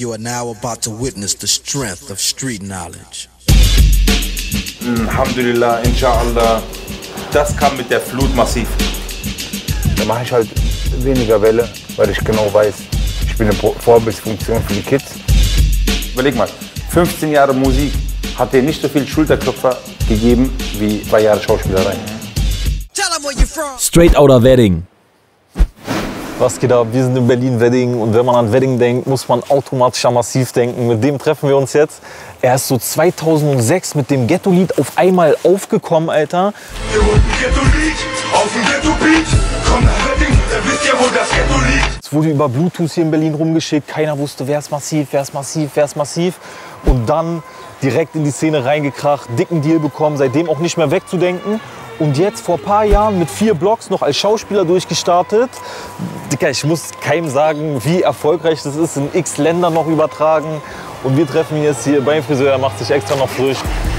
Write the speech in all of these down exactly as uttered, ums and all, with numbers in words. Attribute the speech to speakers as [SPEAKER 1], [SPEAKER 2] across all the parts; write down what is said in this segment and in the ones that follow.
[SPEAKER 1] You are now about to witness the strength of street knowledge.
[SPEAKER 2] Alhamdulillah, Inshallah, das kam mit der Flut massiv.
[SPEAKER 3] Da mache ich halt weniger Welle, weil ich genau weiß, ich bin eine Vorbildsfunktion für die Kids.
[SPEAKER 2] Überleg mal, fünfzehn Jahre Musik hat dir nicht so viel Schulterklopfer gegeben wie zwei Jahre Schauspielerei.
[SPEAKER 4] Straight Outta Wedding. Was geht ab? Wir sind in Berlin-Wedding und wenn man an Wedding denkt, muss man automatisch an Massiv denken. Mit dem treffen wir uns jetzt. Er ist so zweitausendsechs mit dem Ghetto-Lied auf einmal aufgekommen, Alter.
[SPEAKER 5] Ihr wollt ein Ghetto-Lied auf dem Ghetto-Beat? Komm nach Wedding, dann wisst ihr, wo das Ghetto liegt.
[SPEAKER 4] Es wurde über Bluetooth hier in Berlin rumgeschickt. Keiner wusste, wer ist Massiv, wer ist Massiv, wer ist Massiv. Und dann direkt in die Szene reingekracht, dicken Deal bekommen, seitdem auch nicht mehr wegzudenken. Und jetzt vor ein paar Jahren mit vier Blocks noch als Schauspieler durchgestartet. Dicker, ich muss keinem sagen, wie erfolgreich das ist, in x Ländern noch übertragen. Und wir treffen ihn jetzt hier beim Friseur, er macht sich extra noch frisch.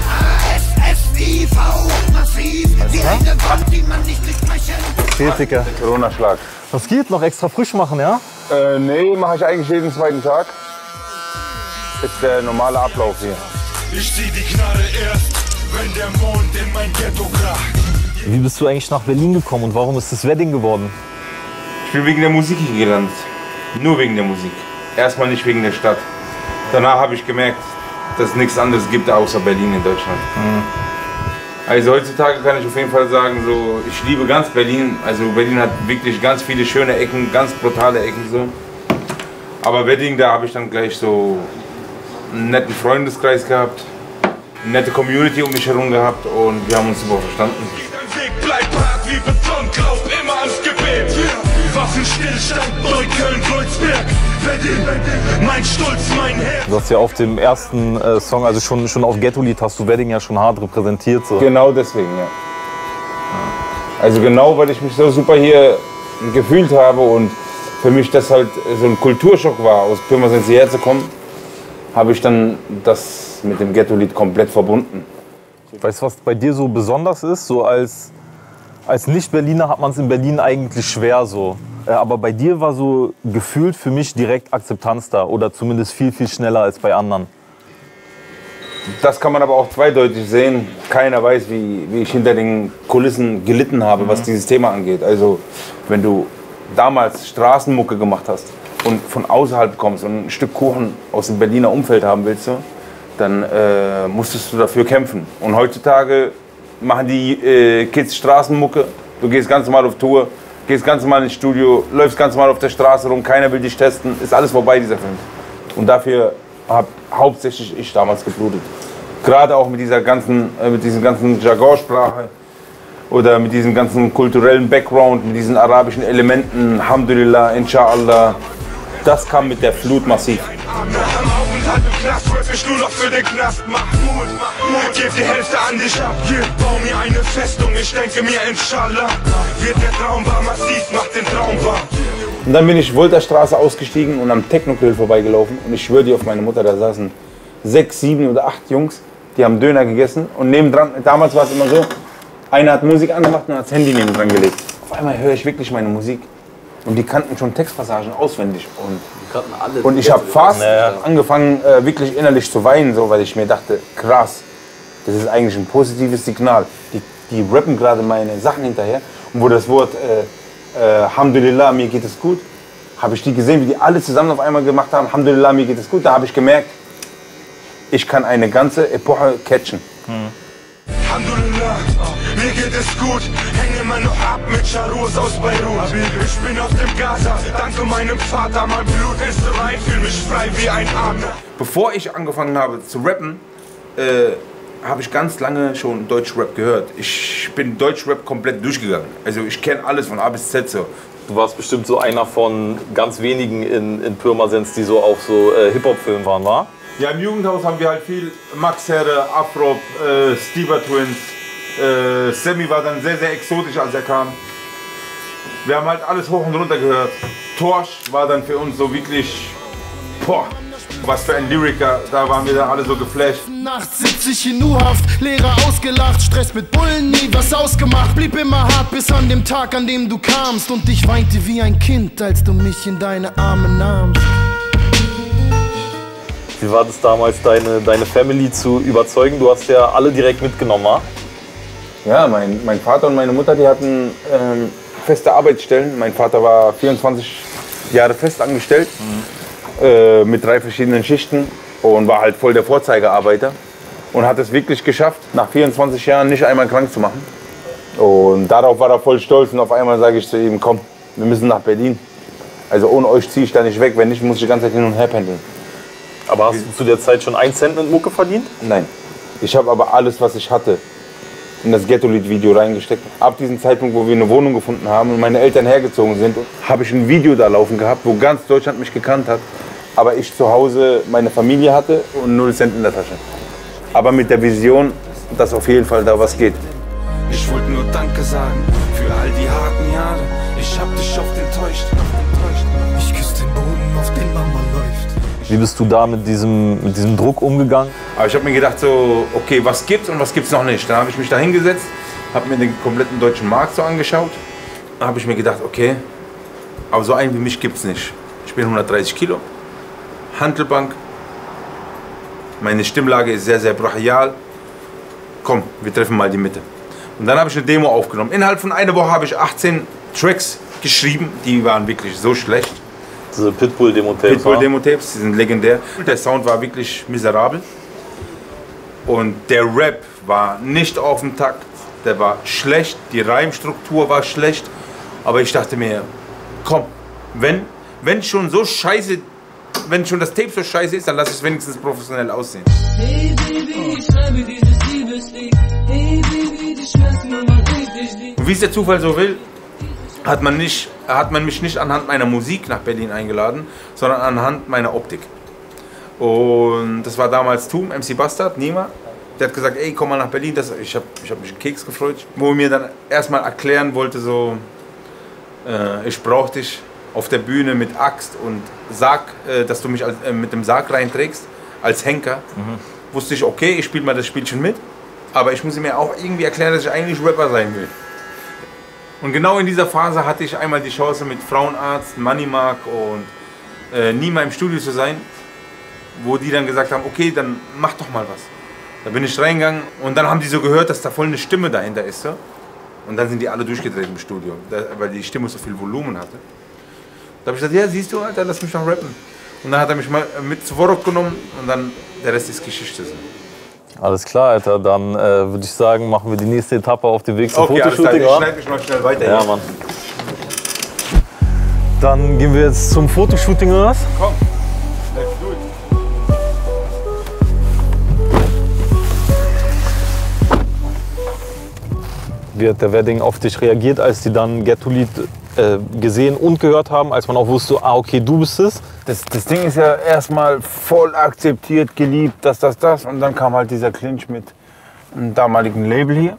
[SPEAKER 4] Okay, Dicker.
[SPEAKER 3] Corona-Schlag.
[SPEAKER 4] Was geht? Noch extra frisch machen, ja?
[SPEAKER 3] Äh, nee, mache ich eigentlich jeden zweiten Tag. Ist der normale Ablauf hier.
[SPEAKER 5] Ich zieh die Knarre erst, wenn der Mond in mein Ghetto kracht.
[SPEAKER 4] Wie bist du eigentlich nach Berlin gekommen und warum ist das Wedding geworden?
[SPEAKER 2] Ich bin wegen der Musik hier gelandet. Nur wegen der Musik. Erstmal nicht wegen der Stadt. Danach habe ich gemerkt, dass es nichts anderes gibt außer Berlin in Deutschland. Mhm. Also heutzutage kann ich auf jeden Fall sagen, so, ich liebe ganz Berlin. Also Berlin hat wirklich ganz viele schöne Ecken, ganz brutale Ecken so. Aber Wedding, da habe ich dann gleich so einen netten Freundeskreis gehabt, eine nette Community um mich herum gehabt und wir haben uns super verstanden.
[SPEAKER 5] Dein Weg bleibt hart wie Beton, glaub immer ans Gebet. Waffenstillstand, Neukölln, Kreuzberg. Wedding, mein Stolz, mein Herz.
[SPEAKER 4] Du hast ja auf dem ersten äh, Song, also schon, schon auf Ghetto-Lied, hast du Wedding ja schon hart repräsentiert. So.
[SPEAKER 2] Genau deswegen, ja. Also genau, weil ich mich so super hier gefühlt habe und für mich das halt so ein Kulturschock war, aus Pirmasens hierher zu kommen, habe ich dann das mit dem Ghetto-Lied komplett verbunden.
[SPEAKER 4] Weißt du, was bei dir so besonders ist? So als, als Nicht-Berliner hat man es in Berlin eigentlich schwer so. Aber bei dir war so gefühlt für mich direkt Akzeptanz da oder zumindest viel, viel schneller als bei anderen.
[SPEAKER 2] Das kann man aber auch zweideutig sehen. Keiner weiß, wie, wie ich hinter den Kulissen gelitten habe, mhm. was dieses Thema angeht. Also wenn du damals Straßenmucke gemacht hast und von außerhalb kommst und ein Stück Kuchen aus dem Berliner Umfeld haben willst, so, dann äh, musstest du dafür kämpfen. Und heutzutage machen die äh, Kids Straßenmucke. Du gehst ganz normal auf Tour, gehst ganz normal ins Studio, läufst ganz normal auf der Straße rum, keiner will dich testen. Ist alles vorbei, dieser Film. Und dafür habe hauptsächlich ich damals geblutet. Gerade auch mit dieser ganzen, äh, mit diesem ganzen Jargonsprache oder mit diesem ganzen kulturellen Background, mit diesen arabischen Elementen, Alhamdulillah, Inshallah. Das kam mit der Flut massiv.
[SPEAKER 5] Aufenthalt im Knast, rap ich nur noch für den Knast. Mach Mut, Mut, gib die Hälfte an dich ab. Hier, bau mir eine Festung, ich denke mir Inshallah. Wird der Traum wahr, Massiv macht den Traum wahr.
[SPEAKER 2] Und dann bin ich Wolterstraße ausgestiegen und am Techno-Grill vorbeigelaufen. Und ich schwöre dir auf meine Mutter, da saßen sechs, sieben oder acht Jungs, die haben Döner gegessen. Und nebendran, damals war es immer so, einer hat Musik angemacht und hat das Handy nebendran gelegt. Auf einmal höre ich wirklich meine Musik. Und die kannten schon Textpassagen auswendig. Und,
[SPEAKER 6] die kannten alle.
[SPEAKER 2] Und ich habe fast naja. angefangen, äh, wirklich innerlich zu weinen, so, weil ich mir dachte, krass, das ist eigentlich ein positives Signal. Die, die rappen gerade meine Sachen hinterher. Und wo das Wort äh, äh, Alhamdulillah, mir geht es gut, habe ich die gesehen, wie die alle zusammen auf einmal gemacht haben, Alhamdulillah, mir geht es gut. Da habe ich gemerkt, ich kann eine ganze Epoche catchen.
[SPEAKER 5] Hm. Alhamdulillah, mir geht es gut, hänge immer noch ab mit Charus aus Beirut. Ich bin auf dem Gaza, danke meinem Vater, mein Blut ist rein, fühl mich frei wie ein Adler.
[SPEAKER 2] Bevor ich angefangen habe zu rappen, äh, habe ich ganz lange schon Deutschrap gehört. Ich bin Deutschrap komplett durchgegangen. Also ich kenne alles von A bis Z so.
[SPEAKER 4] Du warst bestimmt so einer von ganz wenigen in, in Pirmasens, die so auf so äh, Hip-Hop-Filmen waren, wa?
[SPEAKER 2] Ja, im Jugendhaus haben wir halt viel Max Herre, Afrop, äh, Stever Twins. Äh, Sammy war dann sehr, sehr exotisch, als er kam. Wir haben halt alles hoch und runter gehört. Torsch war dann für uns so wirklich, boah, was für ein Lyriker. Da waren wir dann alle so geflasht.
[SPEAKER 7] Nachts sitz ich in U-Haft, Lehrer ausgelacht, Stress mit Bullen, nie was ausgemacht. Blieb immer hart bis an dem Tag, an dem du kamst. Und ich weinte wie ein Kind, als du mich in deine Arme nahmst.
[SPEAKER 4] Wie war das damals, deine, deine Family zu überzeugen? Du hast ja alle direkt mitgenommen, wa?
[SPEAKER 2] Ja, mein, mein Vater und meine Mutter, die hatten ähm, feste Arbeitsstellen. Mein Vater war vierundzwanzig Jahre fest angestellt, mhm. äh, mit drei verschiedenen Schichten und war halt voll der Vorzeigearbeiter. Und hat es wirklich geschafft, nach vierundzwanzig Jahren nicht einmal krank zu machen. Und darauf war er voll stolz und auf einmal sage ich zu ihm, komm, wir müssen nach Berlin. Also ohne euch ziehe ich da nicht weg, wenn nicht, muss ich die ganze Zeit hin und her pendeln.
[SPEAKER 4] Aber hast du zu der Zeit schon einen Cent mit Mucke verdient?
[SPEAKER 2] Nein. Ich habe aber alles, was ich hatte, in das Ghetto-Lied-Video reingesteckt. Ab diesem Zeitpunkt, wo wir eine Wohnung gefunden haben und meine Eltern hergezogen sind, habe ich ein Video da laufen gehabt, wo ganz Deutschland mich gekannt hat. Aber ich zu Hause meine Familie hatte und null Cent in der Tasche. Aber mit der Vision, dass auf jeden Fall da was geht.
[SPEAKER 5] Ich wollte nur Danke sagen für all die harten Jahre. Ich hab dich oft enttäuscht. Ich küsse den Boden, auf den Mama läuft.
[SPEAKER 4] Wie bist du da mit diesem, mit diesem Druck umgegangen?
[SPEAKER 2] Aber ich habe mir gedacht, so, okay, was gibt's und was gibt's noch nicht? Dann habe ich mich da hingesetzt, habe mir den kompletten deutschen Markt so angeschaut. Dann habe ich mir gedacht, okay, aber so einen wie mich gibt's nicht. Ich bin hundertdreißig Kilo, Hantelbank, meine Stimmlage ist sehr, sehr brachial. Komm, wir treffen mal die Mitte. Und dann habe ich eine Demo aufgenommen. Innerhalb von einer Woche habe ich achtzehn Tracks geschrieben, die waren wirklich so schlecht.
[SPEAKER 4] Diese Pitbull-Demo-Tapes.
[SPEAKER 2] Pitbull-Demo-Tapes, die sind legendär. Der Sound war wirklich miserabel. Und der Rap war nicht auf dem Takt, der war schlecht, die Reimstruktur war schlecht. Aber ich dachte mir, komm, wenn, wenn schon so scheiße, wenn schon das Tape so scheiße ist, dann lass es wenigstens professionell aussehen.
[SPEAKER 6] Hey Baby, ich schreibe dieses Liebeslied. Hey Baby, die schwörst mir mal richtig lieb.
[SPEAKER 2] Und wie es der Zufall so will, hat man, nicht, hat man mich nicht anhand meiner Musik nach Berlin eingeladen, sondern anhand meiner Optik. Und das war damals Toom, M C Bastard, Nima. Der hat gesagt, ey, komm mal nach Berlin. Das, ich habe ich hab mich einen Keks gefreut, wo er mir dann erstmal erklären wollte, so, äh, ich brauche dich auf der Bühne mit Axt und Sarg, äh, dass du mich als, äh, mit dem Sarg reinträgst, als Henker. Mhm. Wusste ich, okay, ich spiele mal das Spielchen mit, aber ich muss mir auch irgendwie erklären, dass ich eigentlich Rapper sein will. Und genau in dieser Phase hatte ich einmal die Chance, mit Frauenarzt, Moneymark und äh, Nima im Studio zu sein, wo die dann gesagt haben, okay, dann mach doch mal was. Da bin ich reingegangen und dann haben die so gehört, dass da voll eine Stimme dahinter ist. So. Und dann sind die alle durchgedreht im Studio, da, weil die Stimme so viel Volumen hatte. Da habe ich gesagt, ja, siehst du, Alter, lass mich noch rappen. Und dann hat er mich mal mit zu Vorok genommen und dann der Rest ist Geschichte. So.
[SPEAKER 4] Alles klar, Alter. Dann äh, würde ich sagen, machen wir die nächste Etappe auf dem Weg zum
[SPEAKER 2] okay,
[SPEAKER 4] Fotoshooting.
[SPEAKER 2] Ich schneide mich mal schnell weiter.
[SPEAKER 4] Ja,
[SPEAKER 2] hier.
[SPEAKER 4] Mann. Dann gehen wir jetzt zum Fotoshooting oder was?
[SPEAKER 2] Komm, let's do it.
[SPEAKER 4] Wie hat der Wedding auf dich reagiert, als die dann Ghetto-Lied äh, gesehen und gehört haben, als man auch wusste, ah, okay, du bist es?
[SPEAKER 3] Das, das Ding ist ja erstmal voll akzeptiert, geliebt, das, das, das. Und dann kam halt dieser Clinch mit einem damaligen Label hier.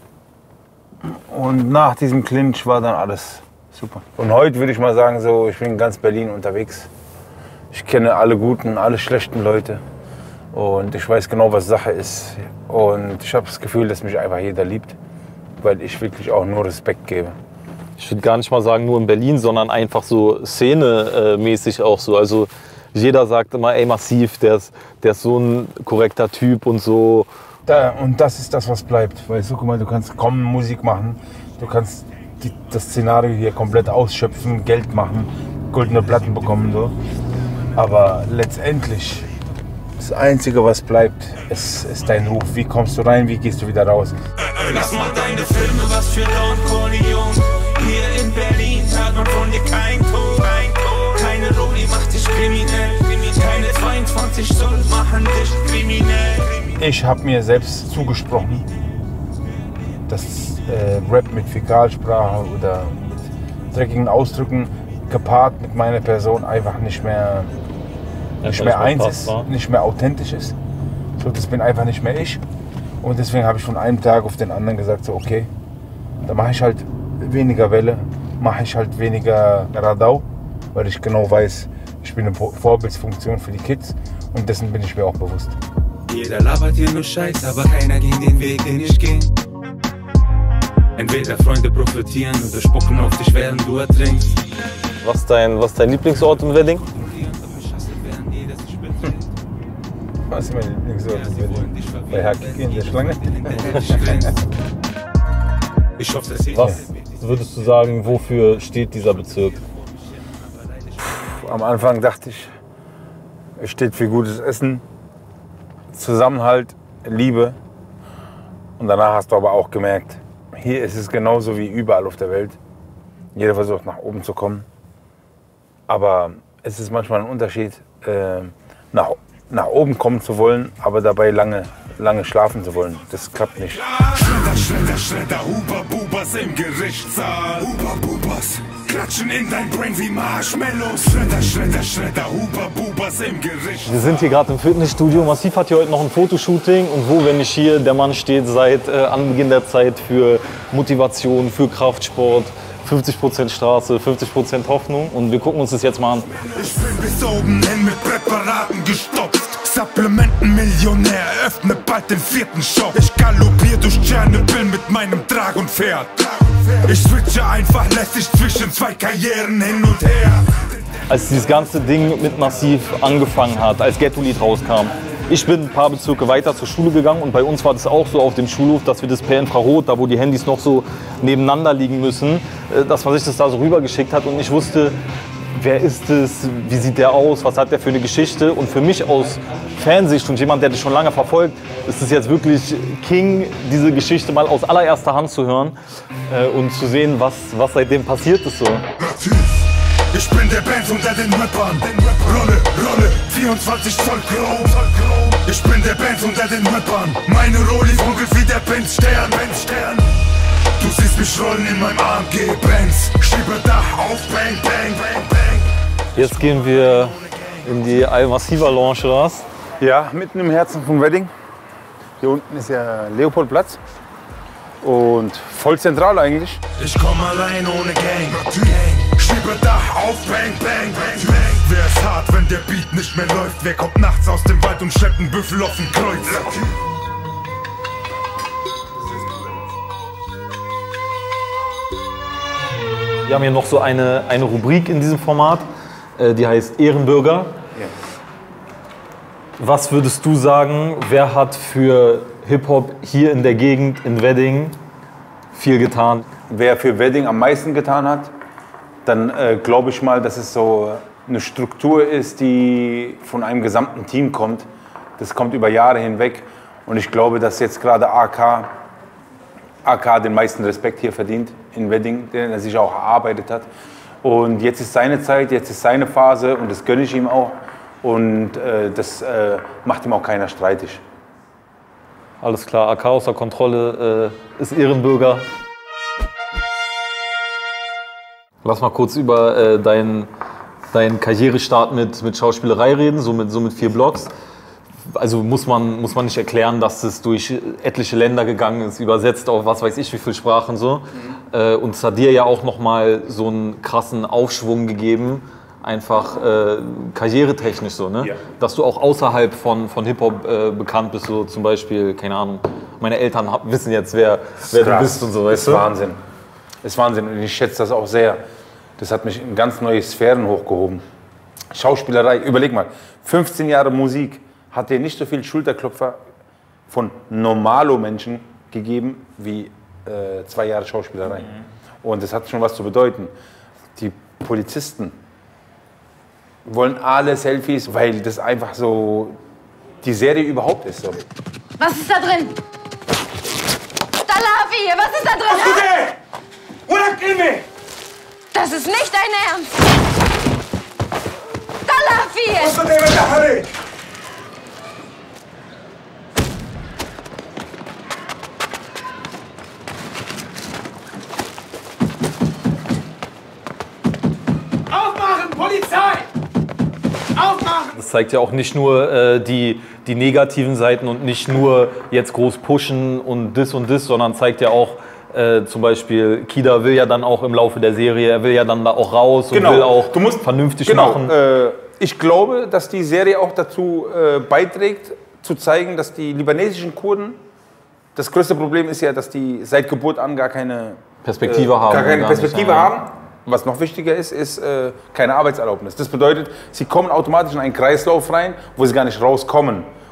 [SPEAKER 3] Mhm. Und nach diesem Clinch war dann alles super. Und heute würde ich mal sagen, so, ich bin in ganz Berlin unterwegs. Ich kenne alle guten, alle schlechten Leute. Und ich weiß genau, was Sache ist. Und ich habe das Gefühl, dass mich einfach jeder liebt, weil ich wirklich auch nur Respekt gebe.
[SPEAKER 4] Ich würde gar nicht mal sagen nur in Berlin, sondern einfach so Szene-mäßig auch so. Also jeder sagt immer, ey, Massiv, der ist, der ist so ein korrekter Typ und so.
[SPEAKER 3] Da, und das ist das, was bleibt. Weißt du, guck mal, du kannst kaum Musik machen, du kannst die, das Szenario hier komplett ausschöpfen, Geld machen, goldene Platten bekommen, so. Aber letztendlich, das Einzige, was bleibt, ist, ist dein Ruf. Wie kommst du rein, wie gehst du wieder raus?
[SPEAKER 5] Lass mal deine Filme, was für Don Corleone. Hier in Berlin hört man von dir kein Ton. Keine Roli macht dich kriminell. Keine zweiundzwanzig Zoll machen dich kriminell.
[SPEAKER 3] Ich habe mir selbst zugesprochen, dass äh, Rap mit Fäkalsprache oder mit dreckigen Ausdrücken gepaart mit meiner Person einfach nicht mehr, nicht mehr eins ist, nicht mehr authentisch ist. So, das bin einfach nicht mehr ich. Und deswegen habe ich von einem Tag auf den anderen gesagt, so okay, da mache ich halt weniger Welle, mache ich halt weniger Radau, weil ich genau weiß, ich bin eine Vorbildsfunktion für die Kids und dessen bin ich mir auch bewusst.
[SPEAKER 5] Jeder labert hier nur Scheiß, aber keiner geht den Weg, den ich gehe. Entweder Freunde profitieren oder spucken auf dich, während du ertrinkst.
[SPEAKER 4] Was ist dein, was ist dein Lieblingsort im Wedding?
[SPEAKER 3] Was ist mein Lieblingsort? Bei Hakiki in der Schlange.
[SPEAKER 4] Was würdest du sagen, wofür steht dieser Bezirk?
[SPEAKER 3] Am Anfang dachte ich, es steht für gutes Essen, Zusammenhalt, Liebe. Und danach hast du aber auch gemerkt, hier ist es genauso wie überall auf der Welt. Jeder versucht nach oben zu kommen. Aber es ist manchmal ein Unterschied, äh, nach, nach oben kommen zu wollen, aber dabei lange, lange schlafen zu wollen. Das klappt nicht.
[SPEAKER 5] Schredder, Schredder, Schredder, Huber, Bubas im Gerichtssaal. Huber, Bubas, klatschen in dein Brain wie Marshmallows. Schredder, Schredder, Schredder, Huber, Bubas im Gerichtssaal.
[SPEAKER 4] Wir sind hier gerade im Fitnessstudio. Massiv hat hier heute noch ein Fotoshooting. Und wo, wenn nicht hier, der Mann steht seit äh, Anbeginn der Zeit für Motivation, für Kraftsport. fünfzig Prozent Straße, fünfzig Prozent Hoffnung. Und wir gucken uns das jetzt mal an.
[SPEAKER 5] Ich bin bis oben hin mit Präparaten gestopft. Supplementenmillionär, eröffne bald den vierten Shop. Ich galoppier durch Tschernobyl mit meinem Dragonpferd. Ich switche einfach lässig zwischen zwei Karrieren hin und her.
[SPEAKER 4] Als dieses ganze Ding mit Massiv angefangen hat, als Ghetto-Lied rauskam. Ich bin ein paar Bezirke weiter zur Schule gegangen und bei uns war das auch so auf dem Schulhof, dass wir das per Infrarot, da wo die Handys noch so nebeneinander liegen müssen, dass man sich das da so rübergeschickt hat und ich wusste, wer ist es, wie sieht der aus, was hat der für eine Geschichte und für mich aus Fansicht und jemand, der das schon lange verfolgt, ist es jetzt wirklich King, diese Geschichte mal aus allererster Hand zu hören und zu sehen, was, was seitdem passiert ist so.
[SPEAKER 5] Ich bin der Band unter den Rappern. Rolle, Rolle, vierundzwanzig Zoll Chrom. Ich bin der Band unter den Rappern. Meine Rolli funkelt wie der Benz-Stern. Du siehst mich rollen in meinem A M G Benz. Schiebe Dach auf, bang, bang, bang, bang.
[SPEAKER 4] Jetzt gehen wir in die Al-Massiva Lounge, oder was?
[SPEAKER 3] Ja, mitten im Herzen vom Wedding. Hier unten ist ja Leopoldplatz. Und voll zentral eigentlich.
[SPEAKER 5] Ich komm allein ohne Gang. Gang. Schiebe Dach auf, bang, bang, bang, bang. Wer ist hart, wenn der Beat nicht mehr läuft? Wer kommt nachts aus dem Wald und schleppt einen Büffel auf den Kreuz?
[SPEAKER 4] Wir haben hier noch so eine, eine Rubrik in diesem Format, äh, die heißt Ehrenbürger.
[SPEAKER 3] Ja.
[SPEAKER 4] Was würdest du sagen, wer hat für Hip-Hop hier in der Gegend, in Wedding, viel getan?
[SPEAKER 3] Wer für Wedding am meisten getan hat, dann äh, glaube ich mal, dass es so eine Struktur ist, die von einem gesamten Team kommt. Das kommt über Jahre hinweg und ich glaube, dass jetzt gerade A K, A K den meisten Respekt hier verdient in Wedding, den er sich auch erarbeitet hat. Und jetzt ist seine Zeit, jetzt ist seine Phase und das gönne ich ihm auch und äh, das äh, macht ihm auch keiner streitig.
[SPEAKER 4] Alles klar, A K außer Kontrolle äh, ist Ehrenbürger. Lass mal kurz über äh, deinen dein Karrierestart mit, mit Schauspielerei reden, so mit, so mit vier Blogs. Also muss man, muss man nicht erklären, dass es durch etliche Länder gegangen ist, übersetzt auf was weiß ich wie viele Sprachen so. Mhm. Äh, und es hat dir ja auch nochmal so einen krassen Aufschwung gegeben, einfach äh, karrieretechnisch so, ne? Ja. Dass du auch außerhalb von, von Hip-Hop äh, bekannt bist, so zum Beispiel, keine Ahnung, meine Eltern hab, wissen jetzt, wer, wer du bist und so, weißt du?
[SPEAKER 3] Das ist Wahnsinn. Das ist Wahnsinn und ich schätze das auch sehr. Das hat mich in ganz neue Sphären hochgehoben. Schauspielerei, überleg mal, fünfzehn Jahre Musik hat dir nicht so viel Schulterklopfer von Normalo-Menschen gegeben wie äh, zwei Jahre Schauspielerei. Mhm. Und das hat schon was zu bedeuten. Die Polizisten wollen alle Selfies, weil das einfach so die Serie überhaupt ist. So.
[SPEAKER 8] Was ist da drin? Dalavi, was ist da drin? Das ist nicht dein Ernst! Dalavi!
[SPEAKER 5] Aufmachen, Polizei! Aufmachen!
[SPEAKER 4] Das zeigt ja auch nicht nur äh, die, die negativen Seiten und nicht nur jetzt groß pushen und das und das, sondern zeigt ja auch, Äh, zum Beispiel, Kida will ja dann auch im Laufe der Serie, er will ja dann da auch raus und
[SPEAKER 3] genau.
[SPEAKER 4] will auch
[SPEAKER 3] du musst,
[SPEAKER 4] vernünftig
[SPEAKER 3] genau,
[SPEAKER 4] machen.
[SPEAKER 3] Äh, ich glaube, dass die Serie auch dazu äh, beiträgt, zu zeigen, dass die libanesischen Kurden, das größte Problem ist ja, dass die seit Geburt an gar keine
[SPEAKER 4] Perspektive
[SPEAKER 3] äh,
[SPEAKER 4] haben.
[SPEAKER 3] Gar keine
[SPEAKER 4] gar
[SPEAKER 3] Perspektive
[SPEAKER 4] nicht,
[SPEAKER 3] haben. Was noch wichtiger ist, ist äh, keine Arbeitserlaubnis. Das bedeutet, sie kommen automatisch in einen Kreislauf rein, wo sie gar nicht rauskommen.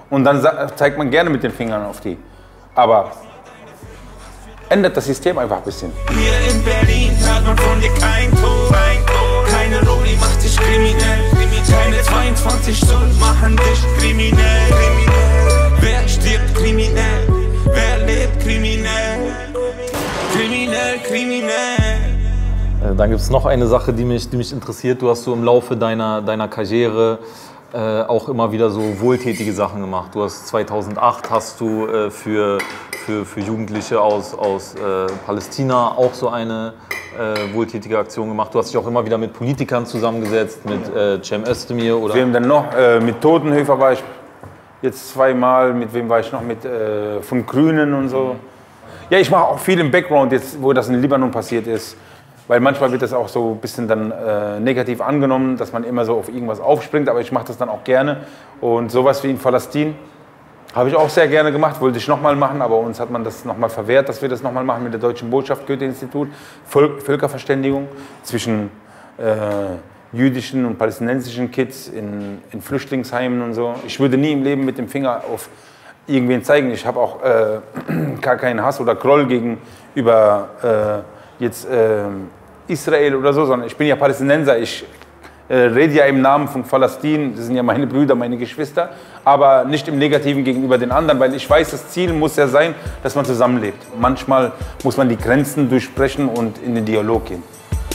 [SPEAKER 2] Und dann zeigt man gerne mit den Fingern auf die. Aber ändert das System einfach ein bisschen.
[SPEAKER 9] Hier in Berlin hört man von dir kein Ton. Keine Roli macht dich kriminell. Keine zweiundzwanzig Stunden machen dich kriminell. Wer stirbt kriminell? Wer lebt kriminell? Kriminell, kriminell.
[SPEAKER 4] Dann gibt es noch eine Sache, die mich, die mich interessiert. Du hast so im Laufe deiner, deiner Karriere äh, auch immer wieder so wohltätige Sachen gemacht. Du hast zweitausendacht hast du äh, für, für, für Jugendliche aus, aus äh, Palästina auch so eine äh, wohltätige Aktion gemacht. Du hast dich auch immer wieder mit Politikern zusammengesetzt, mit äh, Cem Özdemir oder...
[SPEAKER 2] Wem denn noch? Äh, mit Totenhöfer war ich jetzt zweimal. Mit wem war ich noch? Mit äh, von Grünen und so. Ja, ich mache auch viel im Background jetzt, wo das in Libanon passiert ist. Weil manchmal wird das auch so ein bisschen dann äh, negativ angenommen, dass man immer so auf irgendwas aufspringt. Aber ich mache das dann auch gerne. Und sowas wie in Palästina habe ich auch sehr gerne gemacht. Wollte ich nochmal machen, aber uns hat man das nochmal verwehrt, dass wir das nochmal machen mit der Deutschen Botschaft, Goethe-Institut. Völ Völkerverständigung zwischen äh, jüdischen und palästinensischen Kids in, in Flüchtlingsheimen und so. Ich würde nie im Leben mit dem Finger auf irgendwen zeigen. Ich habe auch äh, gar keinen Hass oder Groll gegenüber äh, jetzt äh, Israel oder so, sondern ich bin ja Palästinenser. Ich äh, rede ja im Namen von Palästina. Das sind ja meine Brüder, meine Geschwister, aber nicht im Negativen gegenüber den anderen, weil ich weiß, das Ziel muss ja sein, dass man zusammenlebt. Manchmal muss man die Grenzen durchbrechen und in den Dialog gehen.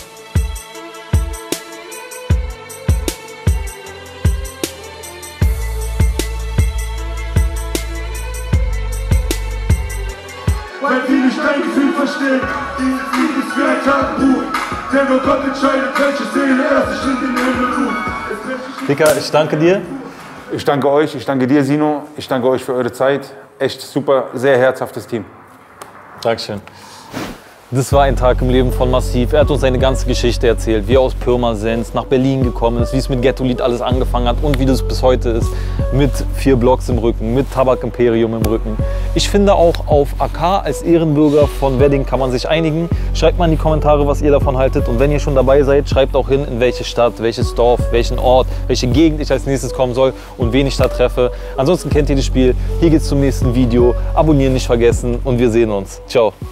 [SPEAKER 5] Weil sie nicht dein Gefühl verstehen, dieses Lied ist wie ein Tagebuch. Denn nur Gott entscheidet, welche Seele er sich in den Himmel ruft.
[SPEAKER 4] Dicker, ich danke dir.
[SPEAKER 2] Ich danke euch, ich danke dir, Sino. Ich danke euch für eure Zeit. Echt super, sehr herzhaftes Team.
[SPEAKER 4] Dankeschön. Das war ein Tag im Leben von Massiv. Er hat uns seine ganze Geschichte erzählt, wie er aus Pirmasens nach Berlin gekommen ist, wie es mit Ghetto-Lied alles angefangen hat und wie das bis heute ist, mit vier Blocks im Rücken, mit Tabak-Imperium im Rücken. Ich finde auch, auf A K als Ehrenbürger von Wedding kann man sich einigen. Schreibt mal in die Kommentare, was ihr davon haltet, und wenn ihr schon dabei seid, schreibt auch hin, in welche Stadt, welches Dorf, welchen Ort, welche Gegend ich als nächstes kommen soll und wen ich da treffe. Ansonsten kennt ihr das Spiel. Hier geht's zum nächsten Video. Abonnieren nicht vergessen und wir sehen uns. Ciao.